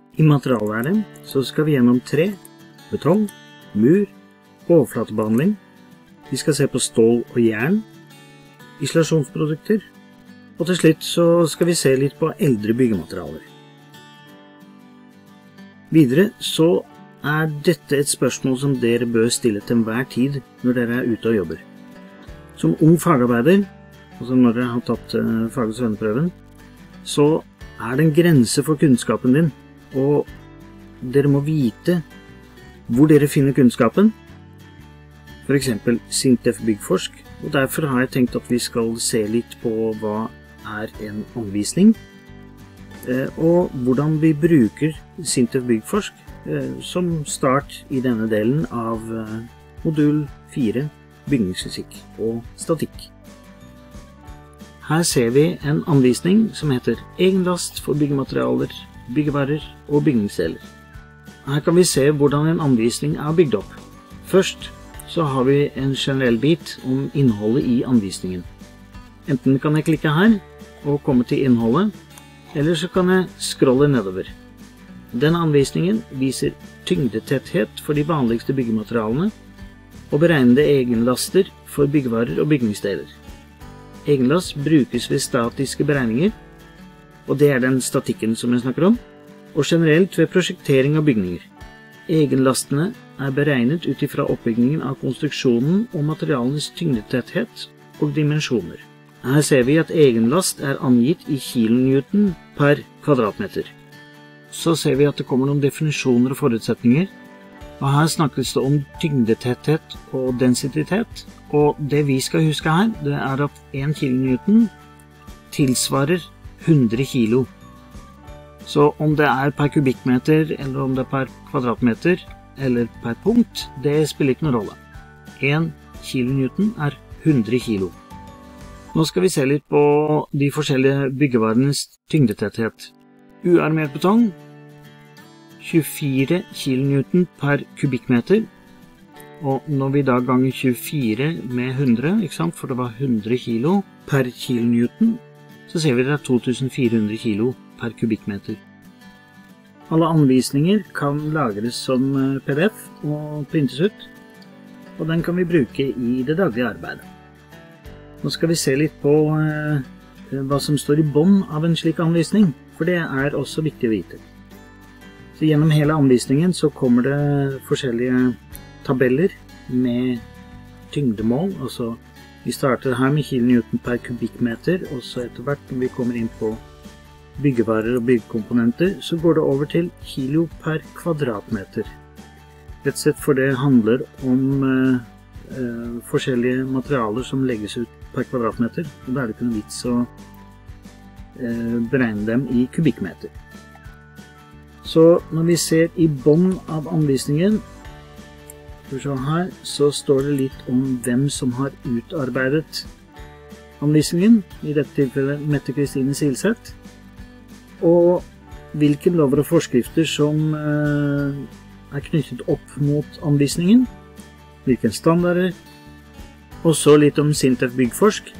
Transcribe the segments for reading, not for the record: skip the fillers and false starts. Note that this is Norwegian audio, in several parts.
I materiallære så skal vi gjennom tre, betong, mur, overflatebehandling. Vi skal se på stål og jern, isolasjonsprodukter, og til slutt så skal vi se litt på eldre byggematerialer. Videre så er dette et spørsmål som dere bør stille til enhver tid når dere er ute og jobber. Som ung fagarbeider, altså når dere har tatt fag- og svenneprøven, så er det en grense for kunnskapen din, og dere må vite hvor dere finner kunnskapen, for eksempel SINTEF Byggforsk, og derfor har jeg tenkt at vi skal se litt på hva er en anvisning, og hvordan vi bruker SINTEF Byggforsk som start i denne delen av modul 4, bygningsfysikk og statikk. Her ser vi en anvisning som heter Egenlast for byggematerialer, byggevarer og bygningsdeler. Her kan vi se hvordan en anvisning er bygd opp. Først så har vi en generell bit om innholdet i anvisningen. Enten kan jeg klikke her og komme til innholdet, eller så kan jeg scrolle nedover. Denne anvisningen viser tyngdetetthet for de vanligste byggematerialene og beregnede egenlaster for byggevarer og bygningsdeler. Egenlast brukes ved statiske beregninger, og det er den statikken som jeg snakker om, og generelt ved prosjektering av bygninger. Egenlastene er beregnet ut ifra oppbyggingen av konstruksjonen og materialenes tyngdetetthet og dimensjoner. Her ser vi at egenlast er angitt i kilonewton per kvadratmeter. Så ser vi at det kommer noen definisjoner og forutsetninger, og her snakkes det om tyngdetetthet og densitet, og det vi skal huske her, det er at 1 kilonewton tilsvarer 100 kilo. Så om det er per kubikkmeter, eller om det er per kvadratmeter, eller per punkt, det spiller ikke noen rolle. 1 kilonewton er 100 kilo. Nå skal vi se litt på de forskjellige byggevarenes tyngdetetthet. Uarmert betong, 24 kilonewton per kubikkmeter, og når vi da ganger 24 med 100, ikke sant, for det var 100 kilo per kilonewton, så ser vi det er 2400 kilo per kubikkmeter. Alle anvisninger kan lagres som PDF og printes ut, og den kan vi bruke i det daglige arbeidet. Nå skal vi se litt på hva som står i bånd av en slik anvisning, for det er også viktig å vite. Så gjennom hele anvisningen så kommer det forskjellige tabeller med tyngdemål, altså vi starter her med kilonewton per kubikkmeter, og så etter hvert når vi kommer inn på byggevarer og byggekomponenter, så går det over til kilo per kvadratmeter. Rett og slett for det handler om forskjellige materialer som legges ut per kvadratmeter, og da er det ikke noe vits å beregne dem i kubikkmeter. Så når vi ser i bånd av anvisningen, her, så står det litt om hvem som har utarbeidet anvisningen, i dette tilfellet Mette Kristine Silseth, og hvilke lover og forskrifter som er knyttet opp mot anvisningen, hvilke standarder, og så litt om SINTEF Byggforsk,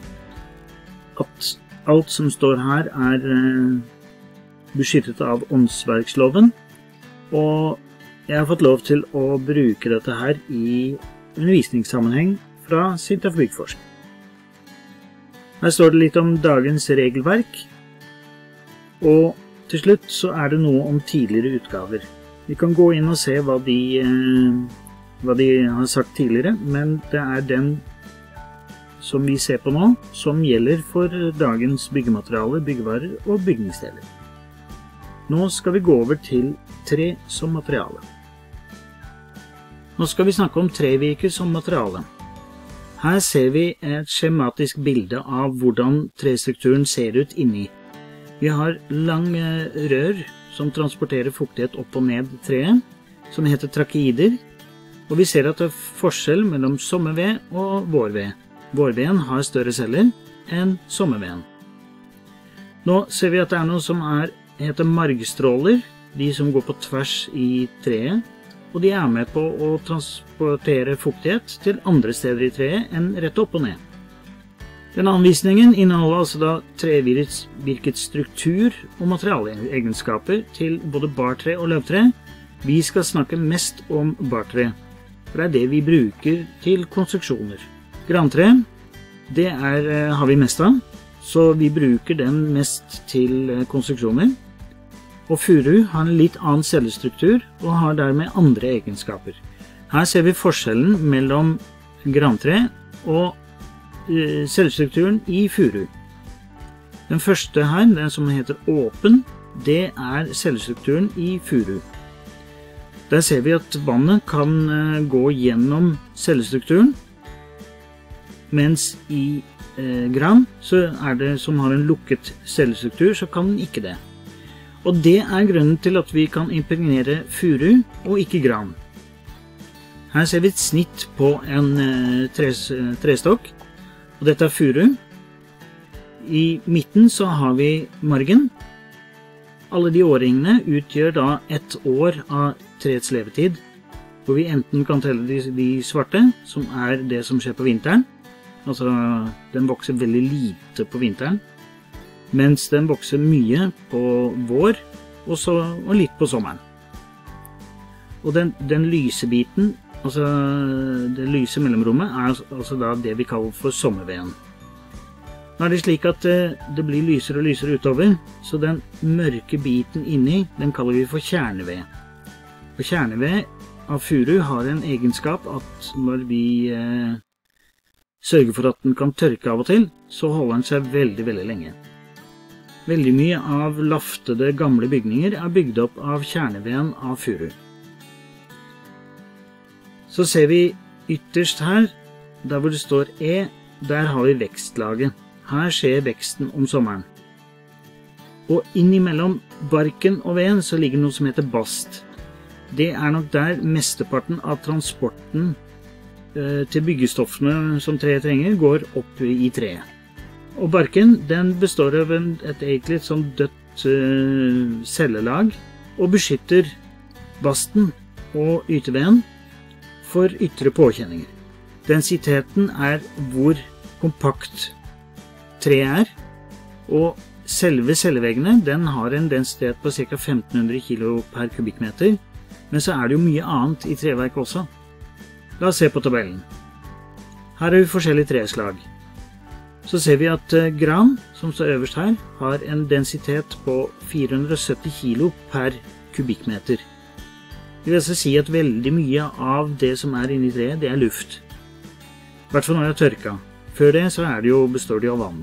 at alt som står her er beskyttet av åndsverksloven, og jeg har fått lov til å bruke dette her i undervisningssammenheng fra SINTEF Byggforsk. Her står det litt om dagens regelverk, og til slutt så er det noe om tidligere utgaver. Vi kan gå inn og se hva de har sagt tidligere, men det er den som vi ser på nå, som gjelder for dagens byggematerialer, byggevarer og bygningsdeler. Nå skal vi gå over til tre som materiale. Nå skal vi snakke om trevirke som materiale. Her ser vi et skjematisk bilde av hvordan trestrukturen ser ut inni. Vi har lange rør som transporterer fuktighet opp og ned treet, som heter trakeider, og vi ser at det er forskjell mellom sommerved og vårved. Vårveden har større celler enn sommerveden. Nå ser vi at det er noe som heter margstråler, de som går på tvers i treet, og de er med på å transportere fuktighet til andre steder i treet enn rett opp og ned. Den anvisningen inneholder altså da trevirkets struktur og materialegenskaper til både bartre og løvtre. Vi skal snakke mest om bartre, for det er det vi bruker til konstruksjoner. Grantre, det har vi mest av, så vi bruker den mest til konstruksjoner. Og furu har en litt annen cellestruktur og har dermed andre egenskaper. Her ser vi forskjellen mellom grantre og cellestrukturen i furu. Den første her, den som heter åpen, det er cellestrukturen i furu. Der ser vi at vannet kan gå gjennom cellestrukturen, mens i gran så er det som har en lukket cellestruktur, så kan den ikke det. Og det er grunnen til at vi kan impregnere furu og ikke gran. Her ser vi et snitt på en trestokk, og dette er furu. I midten så har vi margen. Alle de årringene utgjør da 1 år av treets levetid, hvor vi enten kan telle de svarte, som er det som skjer på vinteren. Altså, den vokser veldig lite på vinteren, mens den vokser mye på vår, og litt på sommeren. Og den lyse biten, altså det lyse mellomrommet, er altså da det vi kaller for sommerveden. Nå er det slik at det blir lysere og lysere utover, så den mørke biten inni, den kaller vi for kjerneved. Og kjerneved av furu har en egenskap at når vi sørger for at den kan tørke av og til, så holder den seg veldig, veldig lenge. Veldig mye av laftede gamle bygninger er bygd opp av kjerneveden av furu. Så ser vi ytterst her, der hvor det står E, der har vi vekstlaget. Her skjer veksten om sommeren. Og innimellom barken og veden så ligger noe som heter bast. Det er nok der mesteparten av transporten til byggestoffene som treet trenger går opp i treet. Og barken, den består av et egentlig sånn dødt cellelag og beskytter basten og ytterveden for ytre påkjenninger. Densiteten er hvor kompakt treet er, og selve celleveggene, den har en densitet på ca. 1500 kilo per kubikkmeter, men så er det jo mye annet i treverk også. La oss se på tabellen. Her har vi forskjellige treslag. Så ser vi at gran, som står øverst her, har en densitet på 470 kilo per kubikkmeter. Det vil altså si at veldig mye av det som er inni treet, det er luft. I hvert fall når det er tørka. Før det så består det av vann.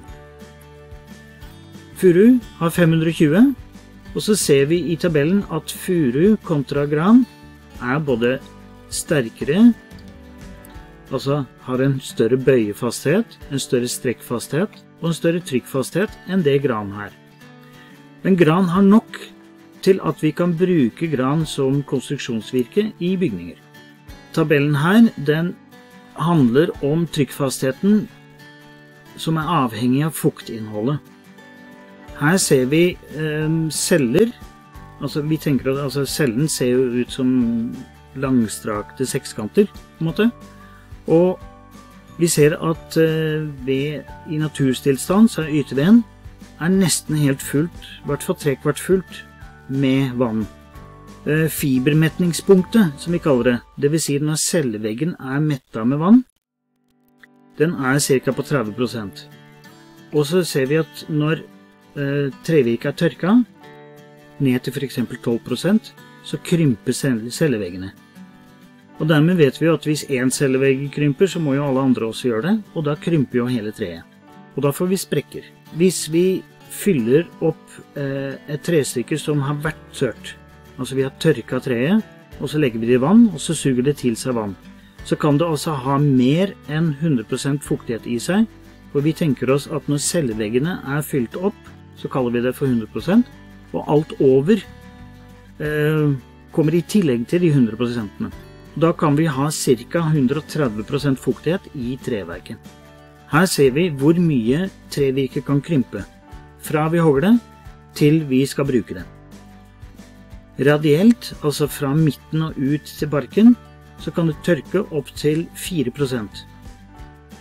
Furu har 520, og så ser vi i tabellen at furu kontra gran er både sterkere, altså har en større bøyefasthet, en større strekkfasthet og en større trykkfasthet enn det gran har. Men gran har nok til at vi kan bruke gran som konstruksjonsvirke i bygninger. Tabellen her, den handler om trykkfastheten som er avhengig av fuktinnholdet. Her ser vi celler, altså vi tenker at cellen ser jo ut som langstrakte sekskanter, på en måte. Og vi ser at i naturstilstand så er ytterveden nesten helt fullt, i hvert fall 3/4 fullt, med vann. Fibermetningspunktet, som vi kaller det, det vil si når celleveggen er mettet med vann, den er ca. på 30%. Og så ser vi at når trevirket er tørka, ned til for eksempel 12%, så krymper celleveggene. Og dermed vet vi jo at hvis en cellevegg krymper, så må jo alle andre også gjøre det, og da krymper jo hele treet. Og da får vi sprekker. Hvis vi fyller opp et trestykke som har vært tørt, altså vi har tørka treet, og så legger vi det i vann, og så suger det til seg vann, så kan det også ha mer enn 100% fuktighet i seg, for vi tenker oss at når celleveggene er fylt opp, så kaller vi det for 100%, og alt over kommer i tillegg til de 100%. Da kan vi ha ca. 130% fuktighet i treverket. Her ser vi hvor mye trevirket kan krympe, fra vi hogger det til vi skal bruke det. Radielt, altså fra midten og ut til barken, så kan det tørke opp til 4%.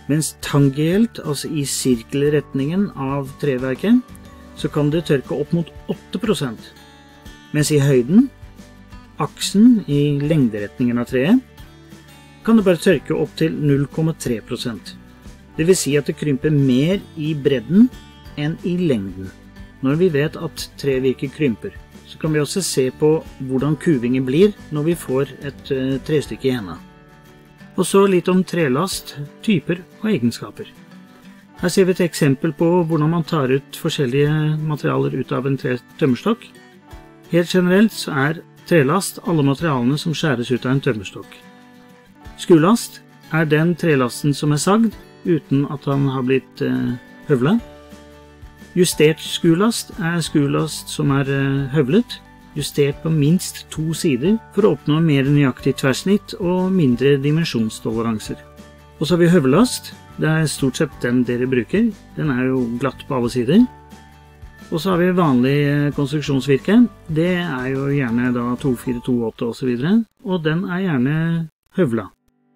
Mens tangentielt, altså i sirkelretningen av treverket, så kan det tørke opp mot 8%. Mens i høyden, aksen i lengderetningen av treet, kan det bare tørke opp til 0,3%. Det vil si at det krymper mer i bredden enn i lengden. Når vi vet at trevirket krymper, så kan vi også se på hvordan kuvingen blir når vi får et trestykke i hendene. Og så litt om trelast, typer og egenskaper. Her ser vi et eksempel på hvordan man tar ut forskjellige materialer ut av en tømmerstokk. Helt generelt så er trelast alle materialene som skjæres ut av en tømmerstokk. Skulast er den trelasten som er sagd uten at han har blitt høvlet. Justert skulast er skulast som er høvlet, justert på minst 2 sider for å oppnå mer nøyaktig tverrsnitt og mindre dimensjonstoleranser. Og så har vi høvellast, det er stort sett den dere bruker, den er jo glatt på alle sider. Og så har vi vanlig konstruksjonsvirke, det er jo gjerne da 2428 og så videre, og den er gjerne høvla.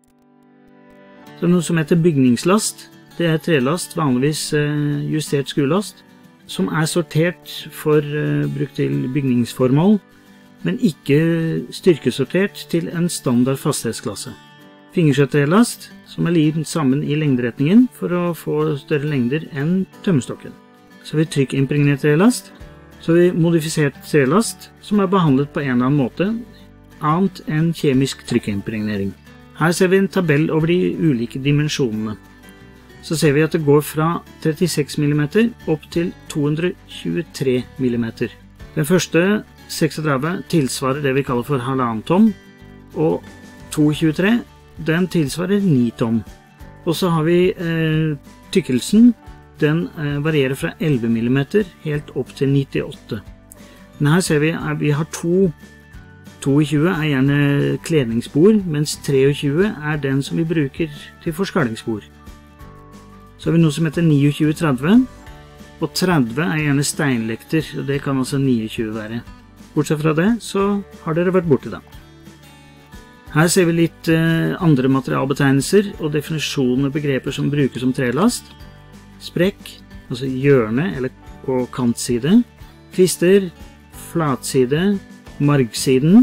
Så noe som heter bygningslast, det er trelast, vanligvis justert skulast, som er sortert for bruk til bygningsformål, men ikke styrkesortert til en standard fasthetsklasse. Fingerskjøttrelast, som er limt sammen i lengderetningen for å få større lengder enn tømmerstokken. Så har vi trykkimpregnert trelast, så har vi modifisert trelast, som er behandlet på en eller annen måte, annet enn kjemisk trykkimpregnering. Her ser vi en tabell over de ulike dimensjonene. Så ser vi at det går fra 36 mm opp til 223 mm. Den første 36 tilsvarer det vi kaller for 1,5 tom, og 223 den tilsvarer 9 tom. Og så har vi tykkelsen, den varierer fra 11 mm helt opp til 98. Men her ser vi at vi har 22 er gjerne kledningsbord, mens 23 er den som vi bruker til forskallingsbord. Så har vi noe som heter 29-30, og 30 er gjerne steinlekter, og det kan altså 29 være. Bortsett fra det, så har dere vært borte da. Her ser vi litt andre materialbetegnelser og definisjoner og begreper som brukes som trelast. Sprekk, altså hjørne og kantside. Kvister, flatside, margsiden,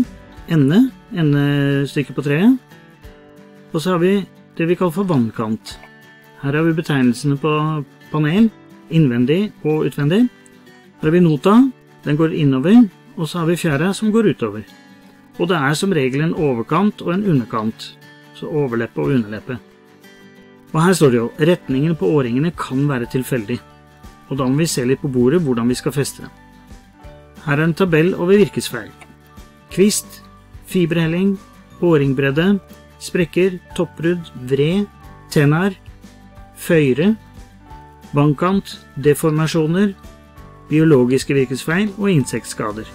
endestykket på treet. Og så har vi det vi kaller for vannkant. Her har vi betegnelsene på panel, innvendig og utvendig. Her har vi nota, den går innover, og så har vi fjæra som går utover. Og det er som regel en overkant og en underkant, så overleppe og underleppe. Og her står det jo, retningen på årringene kan være tilfeldig, og da må vi se litt på bordet hvordan vi skal feste dem. Her er en tabell over virkesfeil. Kvist, fiberhelling, årringbredde, sprekker, toppbrudd, vred, tennar, føyre, vannkant, deformasjoner, biologiske virkesfeil og insektskader.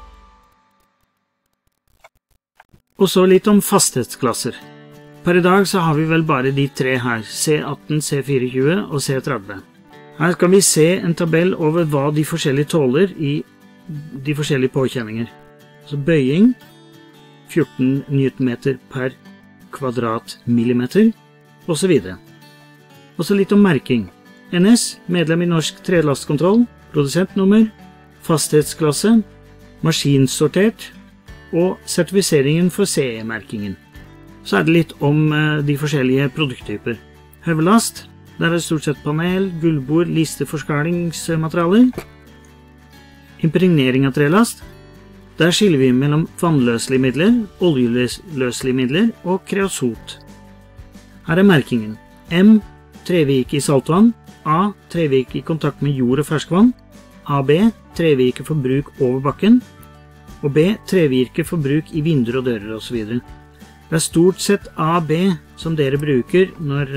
Og så litt om fasthetsklasser. Per i dag så har vi vel bare de 3 her, C18, C24 og C30. Her kan vi se en tabell over hva de forskjellige tåler i de forskjellige påkjenninger. Så bøying, 14 Newtonmeter per kvadratmillimeter, og så videre. Og så litt om merking. NS, medlem i Norsk Trelastkontroll, produsentnummer, fasthetsklasse, maskinsortert og sertifiseringen for CE-merkingen. Så er det litt om de forskjellige produkttyper. Høvelast, der er det stort sett panel, gullbord, liste, forskalingsmaterialer. Impregnering av trelast, der skiller vi mellom vannløselige midler, oljeløselige midler og kreosot. Her er merkingen. M, trevirke i saltvann. A, trevirke i kontakt med jord og ferskvann. AB, trevirke for bruk over bakken. Og B, trevirke for bruk i vinduer og dører og så videre. Det er stort sett AB som dere bruker når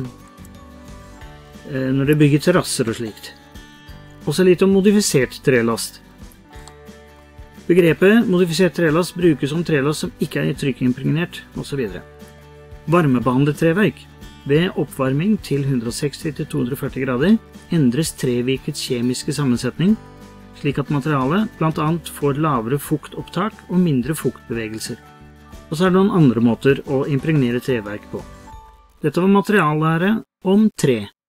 dere bygger terrasser og slikt. Også litt om modifisert trelast. Begrepet modifisert trelast brukes om trelast som ikke er trykkimpregnert, og så videre. Varmebehandlet treverk. Ved oppvarming til 160–240 grader endres trevirkets kjemiske sammensetning, slik at materialet blant annet får lavere fuktopptak og mindre fuktbevegelser. Og så er det noen andre måter å impregnere treverk på. Dette var materiallære om 3.